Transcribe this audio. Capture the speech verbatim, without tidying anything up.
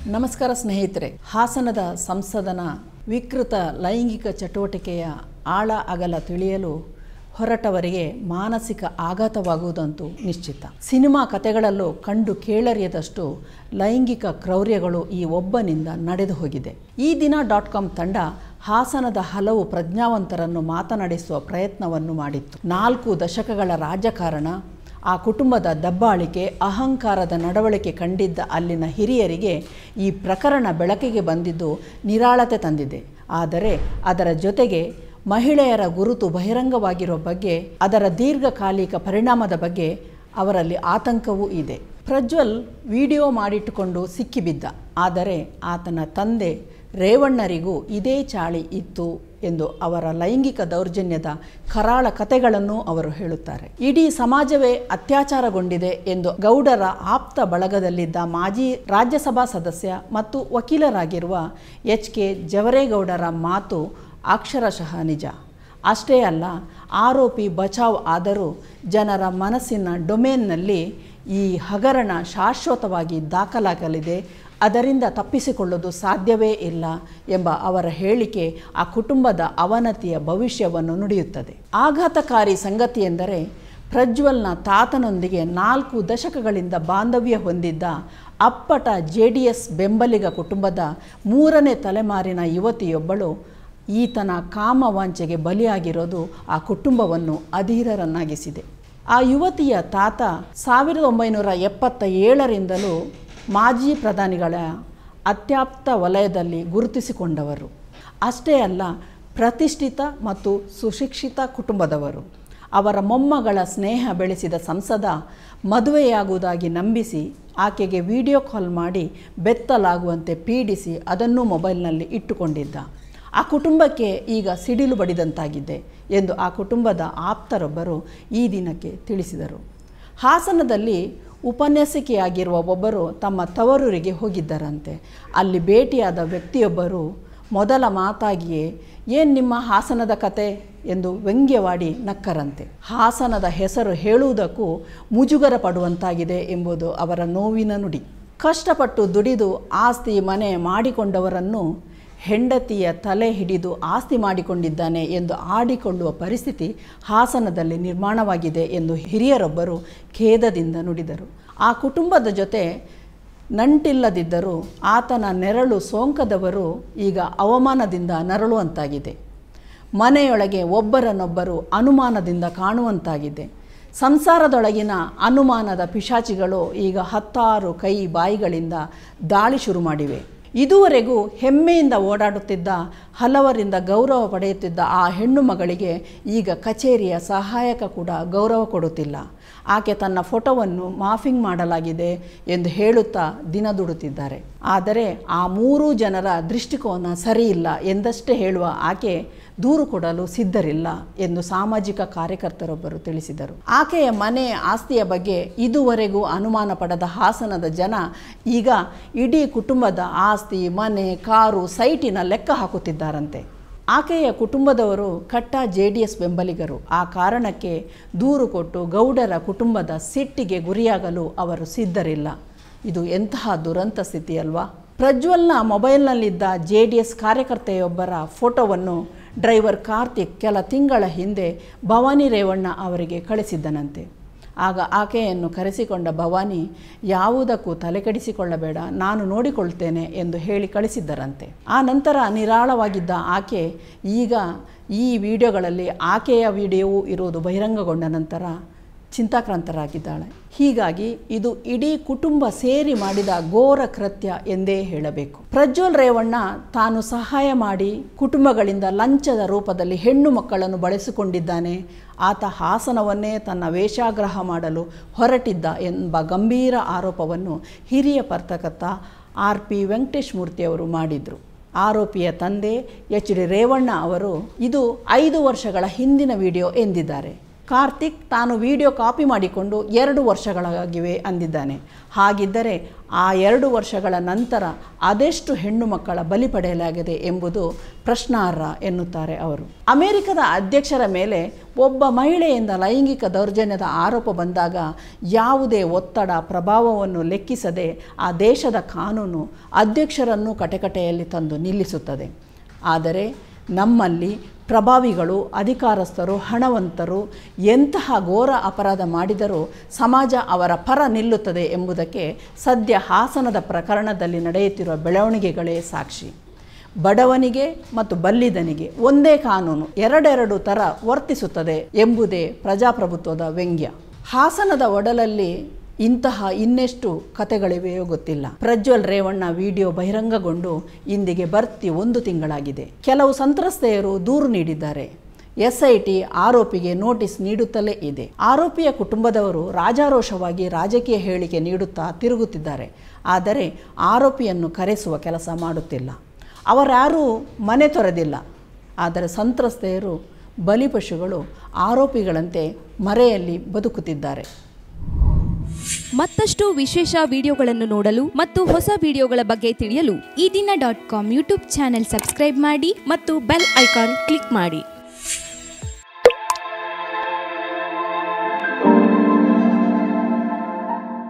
ನಮಸ್ಕಾರ ಸ್ನೇಹಿತರೆ. ಹಾಸನದ ಸಂಸದನ ವಿಕೃತ ಲೈಂಗಿಕ ಚಟುವಟಿಕೆಯ ಆಳ ಅಗಲ ತಿಳಿಯಲು ಹೊರಟವರಿಗೆ ಮಾನಸಿಕ ಆಘಾತವಾಗುವುದಂತೂ ನಿಶ್ಚಿತ. ಸಿನಿಮಾ ಕಥೆಗಳಲ್ಲೂ ಕಂಡು ಕೇಳರಿಯದಷ್ಟು ಲೈಂಗಿಕ ಕ್ರೌರ್ಯಗಳು ಈ ಒಬ್ಬನಿಂದ ನಡೆದು ಹೋಗಿದೆ. ಈ ದಿನ ಡಾಟ್ ಕಾಮ್ ತಂಡ ಹಾಸನದ ಹಲವು ಪ್ರಜ್ಞಾವಂತರನ್ನು ಮಾತನಾಡಿಸುವ ಪ್ರಯತ್ನವನ್ನು ಮಾಡಿತ್ತು. ನಾಲ್ಕು ದಶಕಗಳ ರಾಜಕಾರಣ, ಆ ಕುಟುಂಬದ ದಬ್ಬಾಳಿಕೆ, ಅಹಂಕಾರದ ನಡವಳಿಕೆ ಕಂಡಿದ್ದ ಅಲ್ಲಿನ ಹಿರಿಯರಿಗೆ ಈ ಪ್ರಕರಣ ಬೆಳಕಿಗೆ ಬಂದಿದ್ದು ನಿರಾಳತೆ ತಂದಿದೆ. ಆದರೆ ಅದರ ಜೊತೆಗೆ ಮಹಿಳೆಯರ ಗುರುತು ಬಹಿರಂಗವಾಗಿರುವ ಬಗ್ಗೆ, ಅದರ ದೀರ್ಘಕಾಲಿಕ ಪರಿಣಾಮದ ಬಗ್ಗೆ ಅವರಲ್ಲಿ ಆತಂಕವೂ ಇದೆ. ಪ್ರಜ್ವಲ್ ವಿಡಿಯೋ ಮಾಡಿಟ್ಟುಕೊಂಡು ಸಿಕ್ಕಿಬಿದ್ದ. ಆದರೆ ಆತನ ತಂದೆ ರೇವಣ್ಣರಿಗೂ ಇದೇ ಚಾಳಿ ಇತ್ತು ಎಂದು ಅವರ ಲೈಂಗಿಕ ದೌರ್ಜನ್ಯದ ಕರಾಳ ಕಥೆಗಳನ್ನು ಅವರು ಹೇಳುತ್ತಾರೆ. ಇಡೀ ಸಮಾಜವೇ ಅತ್ಯಾಚಾರಗೊಂಡಿದೆ ಎಂದು ಗೌಡರ ಆಪ್ತ ಬಳಗದಲ್ಲಿದ್ದ ಮಾಜಿ ರಾಜ್ಯಸಭಾ ಸದಸ್ಯ ಮತ್ತು ವಕೀಲರಾಗಿರುವ ಎಚ್ ಕೆ ಜವರೇಗೌಡರ ಮಾತು ಅಕ್ಷರಶಃ ನಿಜ. ಅಷ್ಟೇ ಅಲ್ಲ, ಆರೋಪಿ ಬಚಾವ್ ಆದರೂ ಜನರ ಮನಸ್ಸಿನ ಡೊಮೇನ್ನಲ್ಲಿ ಈ ಹಗರಣ ಶಾಶ್ವತವಾಗಿ ದಾಖಲಾಗಲಿದೆ, ಅದರಿಂದ ತಪ್ಪಿಸಿಕೊಳ್ಳುವುದು ಸಾಧ್ಯವೇ ಇಲ್ಲ ಎಂಬ ಅವರ ಹೇಳಿಕೆ ಆ ಕುಟುಂಬದ ಅವನತಿಯ ಭವಿಷ್ಯವನ್ನು ನುಡಿಯುತ್ತದೆ. ಆಘಾತಕಾರಿ ಸಂಗತಿಯೆಂದರೆ, ಪ್ರಜ್ವಲ್ನ ತಾತನೊಂದಿಗೆ ನಾಲ್ಕು ದಶಕಗಳಿಂದ ಬಾಂಧವ್ಯ ಹೊಂದಿದ್ದ ಅಪ್ಪಟ ಜೆ ಡಿ ಎಸ್ ಬೆಂಬಲಿಗ ಕುಟುಂಬದ ಮೂರನೇ ತಲೆಮಾರಿನ ಯುವತಿಯೊಬ್ಬಳು ಈತನ ಕಾಮವಾಂಚೆಗೆ ಬಲಿಯಾಗಿರೋದು ಆ ಕುಟುಂಬವನ್ನು ಅಧೀರರನ್ನಾಗಿಸಿದೆ. ಆ ಯುವತಿಯ ತಾತ ಸಾವಿರದ ಒಂಬೈನೂರ ಎಪ್ಪತ್ತ ಏಳರಿಂದಲೂ ಮಾಜಿ ಪ್ರಧಾನಿಗಳ ಅತ್ಯಾಪ್ತ ವಲಯದಲ್ಲಿ ಗುರುತಿಸಿಕೊಂಡವರು. ಅಷ್ಟೇ ಅಲ್ಲ, ಪ್ರತಿಷ್ಠಿತ ಮತ್ತು ಸುಶಿಕ್ಷಿತ ಕುಟುಂಬದವರು. ಅವರ ಮೊಮ್ಮಗಳ ಸ್ನೇಹ ಬೆಳೆಸಿದ ಸಂಸದ ಮದುವೆಯಾಗುವುದಾಗಿ ನಂಬಿಸಿ ಆಕೆಗೆ ವಿಡಿಯೋ ಕಾಲ್ ಮಾಡಿ ಬೆತ್ತಲಾಗುವಂತೆ ಪೀಡಿಸಿ ಅದನ್ನು ಮೊಬೈಲ್ನಲ್ಲಿ ಇಟ್ಟುಕೊಂಡಿದ್ದ. ಆ ಕುಟುಂಬಕ್ಕೆ ಈಗ ಸಿಡಿಲು ಬಡಿದಂತಾಗಿದೆ ಎಂದು ಆ ಕುಟುಂಬದ ಆಪ್ತರೊಬ್ಬರು ಈ ದಿನಕ್ಕೆ ತಿಳಿಸಿದರು. ಹಾಸನದಲ್ಲಿ ಉಪನ್ಯಾಸಕಿಯಾಗಿರುವ ಒಬ್ಬರು ತಮ್ಮ ತವರೂರಿಗೆ ಹೋಗಿದ್ದರಂತೆ. ಅಲ್ಲಿ ಭೇಟಿಯಾದ ವ್ಯಕ್ತಿಯೊಬ್ಬರು ಮೊದಲ ಮಾತಾಗಿಯೇ ಏನು ನಿಮ್ಮ ಹಾಸನದ ಕತೆ ಎಂದು ವ್ಯಂಗ್ಯವಾಡಿ ನಕ್ಕರಂತೆ. ಹಾಸನದ ಹೆಸರು ಹೇಳುವುದಕ್ಕೂ ಮುಜುಗರ ಪಡುವಂತಾಗಿದೆ ಎಂಬುದು ಅವರ ನೋವಿನ ನುಡಿ. ಕಷ್ಟಪಟ್ಟು ದುಡಿದು ಆಸ್ತಿ ಮನೆ ಮಾಡಿಕೊಂಡವರನ್ನು ಹೆಂಡತಿಯ ತಲೆ ಹಿಡಿದು ಆಸ್ತಿ ಮಾಡಿಕೊಂಡಿದ್ದಾನೆ ಎಂದು ಆಡಿಕೊಳ್ಳುವ ಪರಿಸ್ಥಿತಿ ಹಾಸನದಲ್ಲಿ ನಿರ್ಮಾಣವಾಗಿದೆ ಎಂದು ಹಿರಿಯರೊಬ್ಬರು ಖೇದದಿಂದ ನುಡಿದರು. ಆ ಕುಟುಂಬದ ಜೊತೆ ನಂಟಿಲ್ಲದಿದ್ದರೂ ಆತನ ನೆರಳು ಸೋಂಕದವರು ಈಗ ಅವಮಾನದಿಂದ ನರಳುವಂತಾಗಿದೆ. ಮನೆಯೊಳಗೆ ಒಬ್ಬರನ್ನೊಬ್ಬರು ಅನುಮಾನದಿಂದ ಕಾಣುವಂತಾಗಿದೆ. ಸಂಸಾರದೊಳಗಿನ ಅನುಮಾನದ ಪಿಶಾಚಿಗಳು ಈಗ ಹತ್ತಾರು ಕೈ ಬಾಯಿಗಳಿಂದ ದಾಳಿ ಶುರು ಮಾಡಿವೆ. ಇದುವರೆಗೂ ಹೆಮ್ಮೆಯಿಂದ ಓಡಾಡುತ್ತಿದ್ದ, ಹಲವರಿಂದ ಗೌರವ ಪಡೆಯುತ್ತಿದ್ದ ಆ ಹೆಣ್ಣು ಮಗಳಿಗೆ ಈಗ ಕಚೇರಿಯ ಸಹಾಯಕ ಕೂಡ ಗೌರವ ಕೊಡುತ್ತಿಲ್ಲ. ಆಕೆ ತನ್ನ ಫೋಟೋವನ್ನು ಮಾಫಿಂಗ್ ಮಾಡಲಾಗಿದೆ ಎಂದು ಹೇಳುತ್ತಾ ದಿನ ದುಡುತ್ತಿದ್ದಾರೆ. ಆದರೆ ಆ ಮೂರೂ ಜನರ ದೃಷ್ಟಿಕೋನ ಸರಿಯಿಲ್ಲ ಎಂದಷ್ಟೇ ಹೇಳುವ ಆಕೆ ದೂರು ಕೊಡಲು ಸಿದ್ಧರಿಲ್ಲ ಎಂದು ಸಾಮಾಜಿಕ ಕಾರ್ಯಕರ್ತರೊಬ್ಬರು ತಿಳಿಸಿದರು. ಆಕೆಯ ಮನೆ ಆಸ್ತಿಯ ಬಗ್ಗೆ ಇದುವರೆಗೂ ಅನುಮಾನ ಪಡೆದ ಹಾಸನದ ಜನ ಈಗ ಇಡೀ ಕುಟುಂಬದ ಆಸ್ತಿ, ಮನೆ, ಕಾರು, ಸೈಟಿನ ಲೆಕ್ಕ ಹಾಕುತ್ತಿದ್ದಾರಂತೆ. ಆಕೆಯ ಕುಟುಂಬದವರು ಕಟ್ಟ ಜೆ ಡಿ ಎಸ್ ಬೆಂಬಲಿಗರು. ಆ ಕಾರಣಕ್ಕೆ ದೂರು ಕೊಟ್ಟು ಗೌಡರ ಕುಟುಂಬದ ಸಿಟ್ಟಿಗೆ ಗುರಿಯಾಗಲು ಅವರು ಸಿದ್ಧರಿಲ್ಲ. ಇದು ಎಂತಹ ದುರಂತ ಸ್ಥಿತಿಯಲ್ವಾ? ಪ್ರಜ್ವಲ್ನ ಮೊಬೈಲ್ನಲ್ಲಿದ್ದ ಜೆ ಡಿ ಎಸ್ ಕಾರ್ಯಕರ್ತೆಯೊಬ್ಬರ ಫೋಟೋವನ್ನು ಡ್ರೈವರ್ ಕಾರ್ತಿಕ್ ಕೆಲ ತಿಂಗಳ ಹಿಂದೆ ಭವಾನಿ ರೇವಣ್ಣ ಅವರಿಗೆ ಕಳಿಸಿದ್ದನಂತೆ. ಆಗ ಆಕೆಯನ್ನು ಕರೆಸಿಕೊಂಡ ಭವಾನಿ ಯಾವುದಕ್ಕೂ ತಲೆಕೆಡಿಸಿಕೊಳ್ಳಬೇಡ, ನಾನು ನೋಡಿಕೊಳ್ತೇನೆ ಎಂದು ಹೇಳಿ ಕಳಿಸಿದ್ದರಂತೆ. ಆ ನಂತರ ನಿರಾಳವಾಗಿದ್ದ ಆಕೆ ಈಗ ಈ ವಿಡಿಯೋಗಳಲ್ಲಿ ಆಕೆಯ ವಿಡಿಯೋವೂ ಇರುವುದು ಬಹಿರಂಗಗೊಂಡ ನಂತರ ಚಿಂತಾಕ್ರಾಂತರಾಗಿದ್ದಾಳೆ. ಹೀಗಾಗಿ ಇದು ಇಡೀ ಕುಟುಂಬ ಸೇರಿ ಮಾಡಿದ ಘೋರ ಕೃತ್ಯ ಎಂದೇ ಹೇಳಬೇಕು. ಪ್ರಜ್ವಲ್ ರೇವಣ್ಣ ತಾನು ಸಹಾಯ ಮಾಡಿ ಕುಟುಂಬಗಳಿಂದ ಲಂಚದ ರೂಪದಲ್ಲಿ ಹೆಣ್ಣು ಮಕ್ಕಳನ್ನು ಬಳಸಿಕೊಂಡಿದ್ದಾನೆ, ಆತ ಹಾಸನವನ್ನೇ ತನ್ನ ವೇಷಾಗ್ರಹ ಮಾಡಲು ಹೊರಟಿದ್ದ ಎಂಬ ಗಂಭೀರ ಆರೋಪವನ್ನು ಹಿರಿಯ ಪತ್ರಕರ್ತ ಆರ್ ಪಿ ವೆಂಕಟೇಶ್ ಮೂರ್ತಿಯವರು ಮಾಡಿದರು. ಆರೋಪಿಯ ತಂದೆ ಎಚ್ ಡಿ ರೇವಣ್ಣ ಅವರು ಇದು ಐದು ವರ್ಷಗಳ ಹಿಂದಿನ ವಿಡಿಯೋ ಎಂದಿದ್ದಾರೆ. ಕಾರ್ತಿಕ್ ತಾನು ವಿಡಿಯೋ ಕಾಪಿ ಮಾಡಿಕೊಂಡು ಎರಡು ವರ್ಷಗಳಾಗಿವೆ ಅಂದಿದ್ದಾನೆ. ಹಾಗಿದ್ದರೆ ಆ ಎರಡು ವರ್ಷಗಳ ನಂತರ ಅದೆಷ್ಟು ಹೆಣ್ಣು ಮಕ್ಕಳ ಬಲಿ ಪಡೆಯಲಾಗಿದೆ ಎಂಬುದು ಪ್ರಶ್ನಾರ್ಹ ಎನ್ನುತ್ತಾರೆ ಅವರು. ಅಮೆರಿಕದ ಅಧ್ಯಕ್ಷರ ಮೇಲೆ ಒಬ್ಬ ಮಹಿಳೆಯಿಂದ ಲೈಂಗಿಕ ದೌರ್ಜನ್ಯದ ಆರೋಪ ಬಂದಾಗ ಯಾವುದೇ ಒತ್ತಡ ಪ್ರಭಾವವನ್ನು ಲೆಕ್ಕಿಸದೆ ಆ ದೇಶದ ಕಾನೂನು ಅಧ್ಯಕ್ಷರನ್ನು ಕಟಕಟೆಯಲ್ಲಿ ತಂದು ನಿಲ್ಲಿಸುತ್ತದೆ. ಆದರೆ ನಮ್ಮಲ್ಲಿ ಪ್ರಭಾವಿಗಳು, ಅಧಿಕಾರಸ್ಥರು, ಹಣವಂತರು ಎಂತಹ ಘೋರ ಅಪರಾಧ ಮಾಡಿದರೂ ಸಮಾಜ ಅವರ ಪರ ನಿಲ್ಲುತ್ತದೆ ಎಂಬುದಕ್ಕೆ ಸದ್ಯ ಹಾಸನದ ಪ್ರಕರಣದಲ್ಲಿ ನಡೆಯುತ್ತಿರುವ ಬೆಳವಣಿಗೆಗಳೇ ಸಾಕ್ಷಿ. ಬಡವನಿಗೆ ಮತ್ತು ಬಲ್ಲಿದನಿಗೆ ಒಂದೇ ಕಾನೂನು ಎರಡೆರಡು ಥರ ವರ್ತಿಸುತ್ತದೆ ಎಂಬುದೇ ಪ್ರಜಾಪ್ರಭುತ್ವದ ವ್ಯಂಗ್ಯ. ಹಾಸನದ ಒಡಲಲ್ಲಿ ಇಂತಹ ಇನ್ನೆಷ್ಟು ಕತೆಗಳಿವೆಯೋ ಗೊತ್ತಿಲ್ಲ. ಪ್ರಜ್ವಲ್ ರೇವಣ್ಣ ವಿಡಿಯೋ ಬಹಿರಂಗಗೊಂಡು ಇಂದಿಗೆ ಬರ್ತಿ ಒಂದು ತಿಂಗಳಾಗಿದೆ. ಕೆಲವು ಸಂತ್ರಸ್ತೆಯರು ದೂರು ನೀಡಿದ್ದಾರೆ. ಎಸ್ ಐ ಟಿ ಆರೋಪಿಗೆ ನೋಟಿಸ್ ನೀಡುತ್ತಲೇ ಇದೆ. ಆರೋಪಿಯ ಕುಟುಂಬದವರು ರಾಜಾರೋಷವಾಗಿ ರಾಜಕೀಯ ಹೇಳಿಕೆ ನೀಡುತ್ತಾ ತಿರುಗುತ್ತಿದ್ದಾರೆ. ಆದರೆ ಆರೋಪಿಯನ್ನು ಕರೆಸುವ ಕೆಲಸ ಮಾಡುತ್ತಿಲ್ಲ. ಅವರ್ಯಾರೂ ಮನೆ ತೊರೆದಿಲ್ಲ. ಆದರೆ ಸಂತ್ರಸ್ತೆಯರು, ಬಲಿಪಶುಗಳು ಆರೋಪಿಗಳಂತೆ ಮರೆಯಲ್ಲಿ ಬದುಕುತ್ತಿದ್ದಾರೆ. ಮತ್ತಷ್ಟು ವಿಶೇಷ ವಿಡಿಯೋಗಳನ್ನು ನೋಡಲು ಮತ್ತು ಹೊಸ ವಿಡಿಯೋಗಳ ಬಗ್ಗೆ ತಿಳಿಯಲು Ee Dina dot com YouTube channel subscribe ಮಾಡಿ ಮತ್ತು ಬೆಲ್ ಐಕಾನ್ ಕ್ಲಿಕ್ ಮಾಡಿ.